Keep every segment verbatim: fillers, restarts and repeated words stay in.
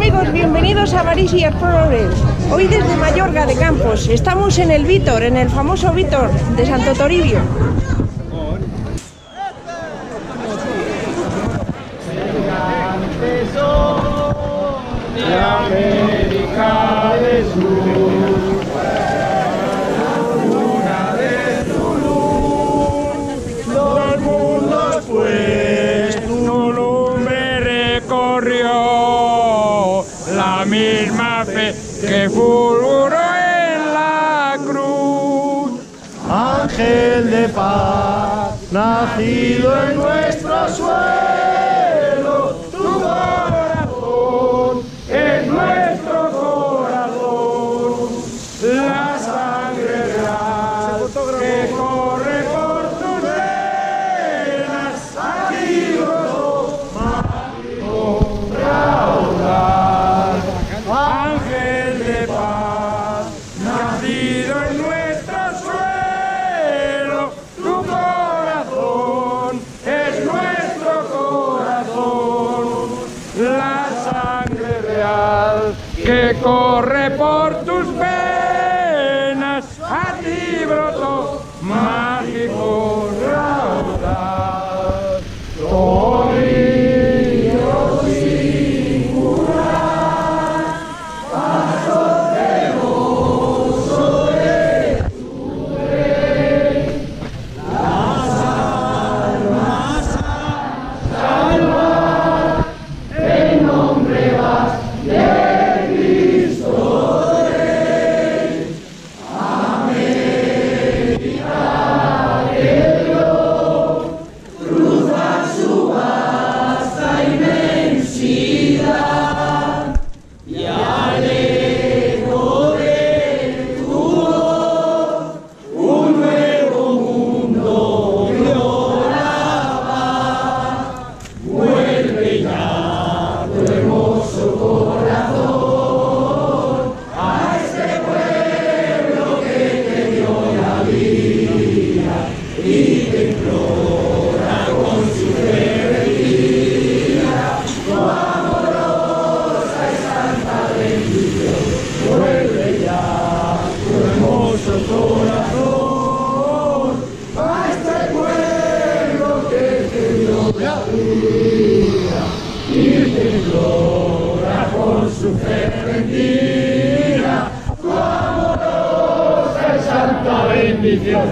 amigos, bienvenidos a Marís Explorers. Hoy desde Mayorga de Campos. Estamos en el Vítor, en el famoso Vítor de Santo Toribio. De América del Sur, luna de Tulum, dos mundos pues Tulum me recorrió, la misma fe que fulguró en la cruz. Ángel de paz, nacido en nuestro suelo, tu corazón es nuestro corazón, la sangre real que corre por tus venas, aquí brotó mágico raudal. Ángel de paz, nacido en nuestro suelo, tu corazón es nuestro corazón, la sangre real que corre por tus venas, a ti brotó mágico raudal. Toribio singular, paso de gozo de tu rey, las almas a salvar, en nombre vas de Cristo Rey. América del Dios cruza su vasta inmensidad y al eco de tu voz un nuevo mundo vio la paz. Vuelve ya tu hermoso corazón a este pueblo que te dio la vida y te implora con su fe rendida, tu amorosa y santa bendición. Vuelve ya tu hermoso corazón a este pueblo que te dio la vida y te implora con su fe rendida, tu amorosa y santa bendición.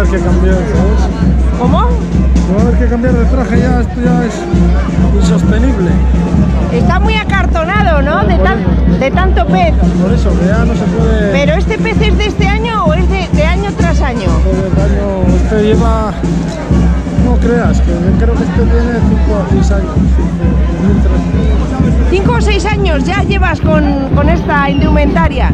haber que cambiar, ¿sabes? ¿Cómo? Va a haber que cambiar de traje ya, esto ya es insostenible. Está muy acartonado, ¿no? De, tan, de tanto pez. Por eso, que ya no se puede... ¿Pero este pez es de este año o es de, de año tras año? Este, año, este lleva... No creas, que yo creo que este tiene cinco o seis años. ¿cinco o seis años ya llevas con, con esta indumentaria?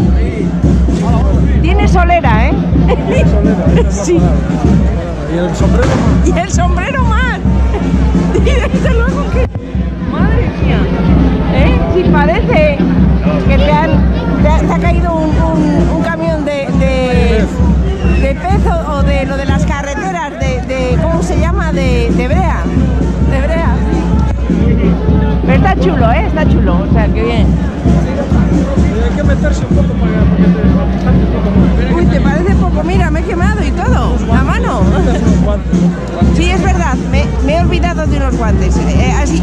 Tiene solera, ¿eh? Tiene solera, esa es la Sí. palabra. Y el sombrero más. Y el sombrero más. Y desde luego que... Madre mía. ¿Eh? Si parece que te, han, te, ha, te ha caído un, un, un camión de, de, de pez o, o de lo de las carreteras, de, de ¿cómo se llama? De, de brea. De brea. Pero está chulo, ¿eh? Está chulo. O sea, que bien. Hay que meterse un poco para, para que te bajes un poco más. Uy, ¿te parece poco? Mira, me he quemado y todo. La mano. Sí, es verdad. Me, me he olvidado de unos guantes. Eh, así.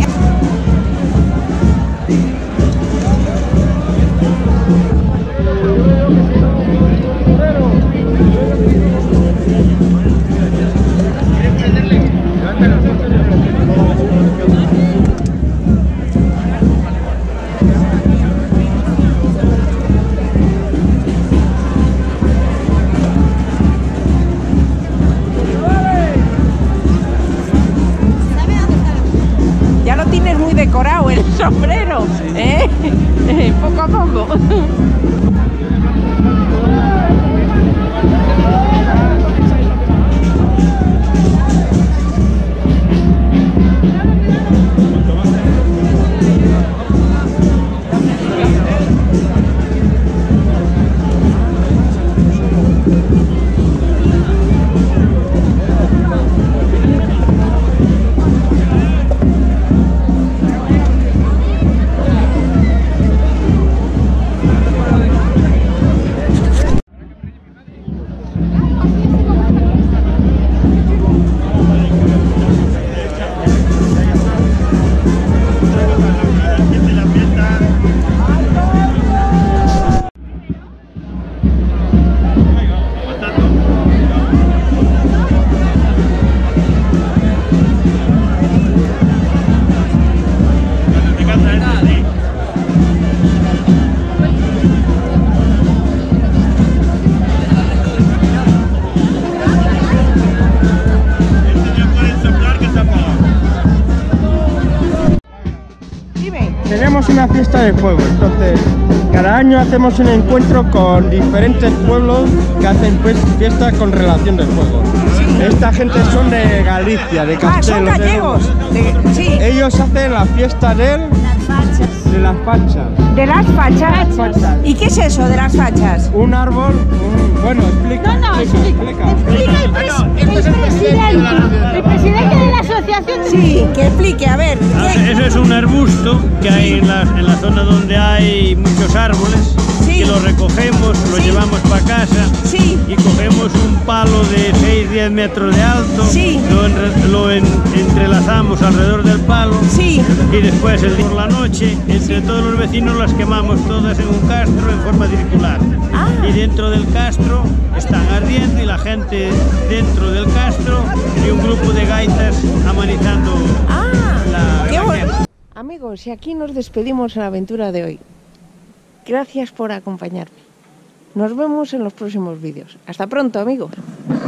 Ya lo tienes muy decorado el sombrero, ¿eh? Poco a poco. Tenemos una fiesta de fuego, entonces cada año hacemos un encuentro con diferentes pueblos que hacen pues fiestas con relación del fuego. Esta gente son de Galicia, de Ah, Castelo. son gallegos. De, sí. Ellos hacen la fiesta del... de las fachas. ¿De las fachas? ¿Y qué es eso de las fachas? Un árbol, un... bueno, explica. No, no, explica. explica. Explica el, pres el presidente, el presidente de la asociación. Sí, que explique, a ver. Ah, ¿qué? Eso es un arbusto que hay en la, en la zona donde hay muchos árboles, Sí. que lo recogemos, lo Sí. llevamos para casa Sí. y cogemos un palo de seis a diez metros de alto, Sí. lo, enre- lo en- entrelazamos alrededor del palo Sí. y después el día por la noche entre todos los vecinos las quemamos todas en un castro en forma circular. Ah. Y dentro del castro están ardiendo y la gente dentro del castro y un grupo de gaitas amenizando Ah, la, qué la bueno. quema. Amigos, y aquí nos despedimos en la aventura de hoy. Gracias por acompañarme. Nos vemos en los próximos vídeos. Hasta pronto, amigos.